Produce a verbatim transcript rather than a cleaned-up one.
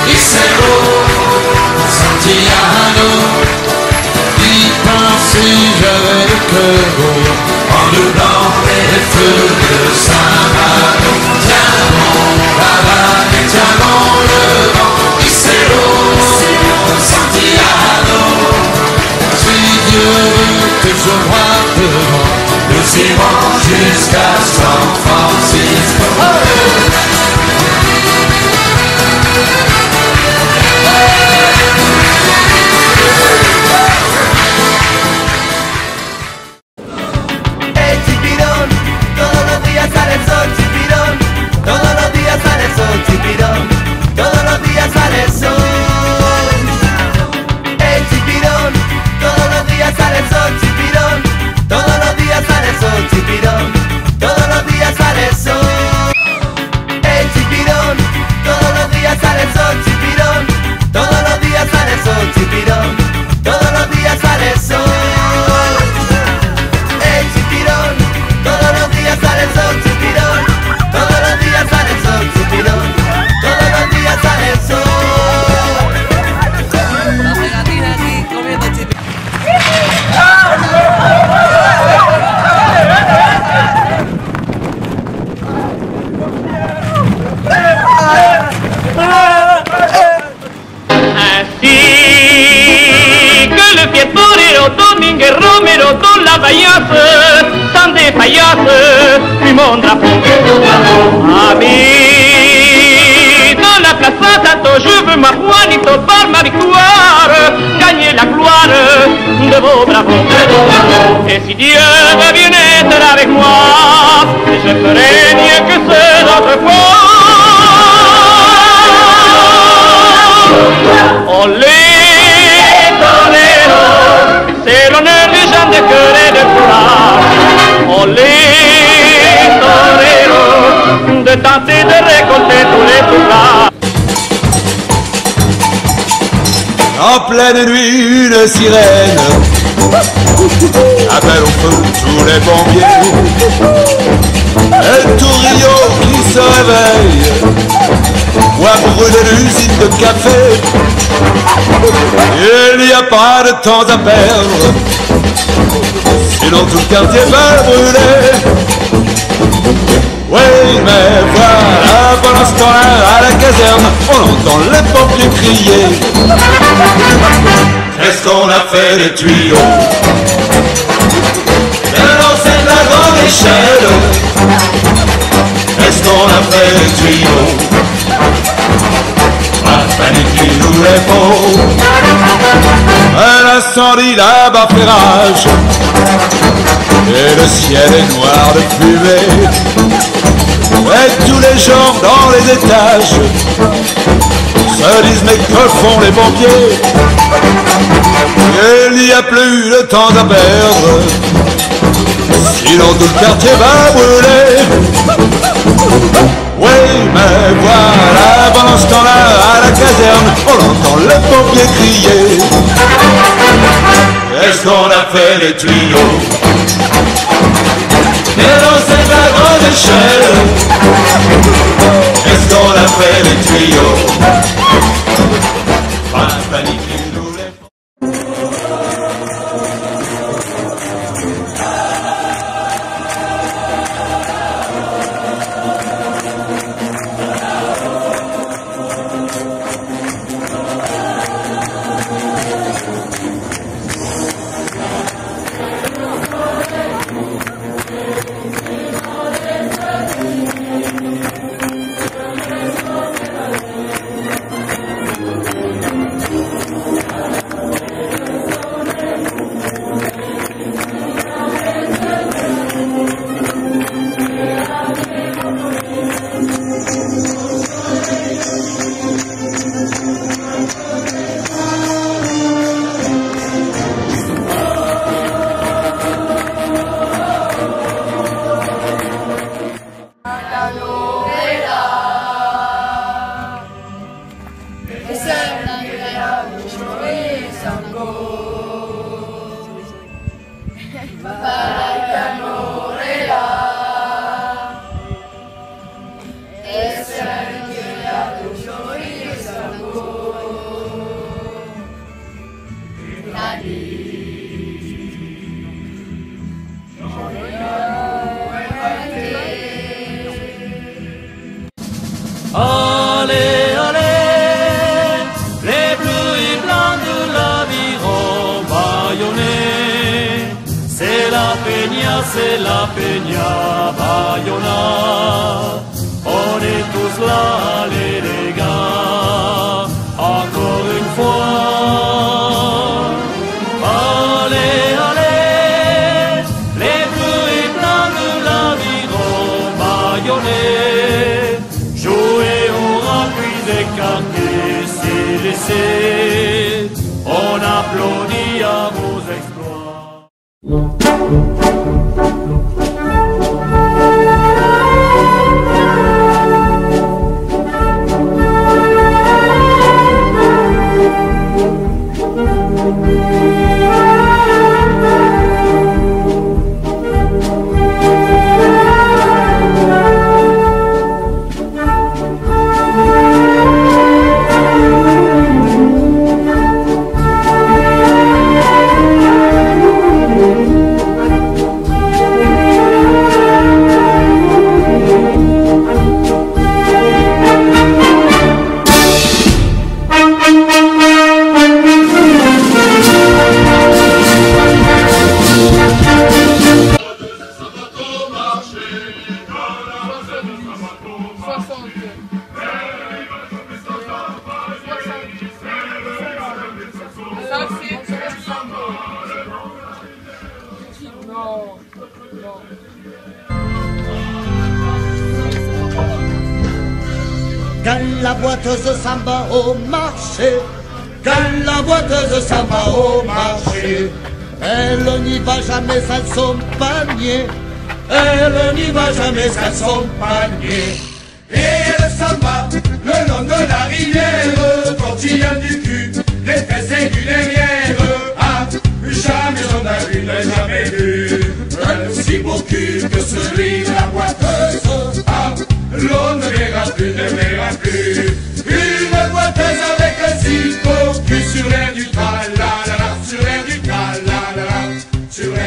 et c'est beau, Santiano. Y penser, j'avais le cœur gros, en doublant les feux de Saint-Malo. Tiens bon, la vague et tiens bon le vent, et c'est beau, Santiano. Si Dieu veut que je vois devant, nous irons jusqu'à San Francisco. Hey chipirón, todos los días sale el sol, chipirón. Todos los días sale el sol, chipirón. Todos los días sale el sol. Hey chipirón, todos los días sale el sol, chipirón. Todos los días sale el sol, chipirón. Todos los días sale el sol. Hey chipirón, todos los días sale el sol, chipirón. Todos los días sale el sol, chipirón. Todos los días sale el sol. Hey chipirón, todos los días sale el sol, chipirón. Todos los días sale el sol, chipirón. Todos los días sale el sol. La pegatina aquí comiendo chipirón. Así que le fiestorero Domingue Romero Don la payase, San de payase, Simón Drapon. A mí, dans la place Sato, je veux ma Juanito par ma victoire, gagner la gloire de vos bravos. Et si Dieu veut bien être avec moi, je ferai mieux que ces autres fois. Olé, torero, c'est l'honneur des gens de cœur et de courage. Olé, torero, de tenter de récolter tous les tournages. En pleine nuit, une sirène appelle au feu tous les pompiers. Et tout Rio qui se réveille voit brûler l'usine de café. Il n'y a pas de temps à perdre, sinon tout le quartier va brûler. Oui, mais voilà, pendant ce temps-là, à la caserne, on entend les pompiers crier. Qu'est-ce qu'on a fait des tuyaux? Bien lancé de la grande échelle. Qu'est-ce qu'on a fait des tuyaux? Pas de panique qui nous répond. Un incendie là-bas fait rage, et le ciel est noir de fumée. Et tous les gens dans les étages se disent mais que font les pompiers? Il n'y a plus de temps à perdre, sinon tout le quartier va brûler. Oui, mais voilà, pendant ce temps-là, à la caserne, on entend les pompiers crier. Est-ce qu'on a fait les tuyaux? Et dans cette la grande échelle, est-ce qu'on a fait les tuyaux? Pas de panique, il nous les faut. c'est la Peña Bayona. On est tous là, allez les gars, encore une fois. Allez, allez, les bleus et blancs de l'aviron bayonnais. Jouez au rapide écarté, c'est laissé. On applaudit à vos exploits. Quand la boiteuse s'en va au marché, quand la boiteuse s'en va au marché, elle n'y va jamais sans son panier, elle n'y va jamais sans son panier. Et elle s'en va le long de la rivière, tortillant du cul, les fesses et du derrière. Ah, jamais on a vu, n'a jamais vu un si beau cul que celui de la boiteuse. Ah, l'on ne verra plus, ne verra plus une boiteuse avec un si beau cul sur l'air du tra-la-la-la, sur l'air du tra-la-la-la, sur l'air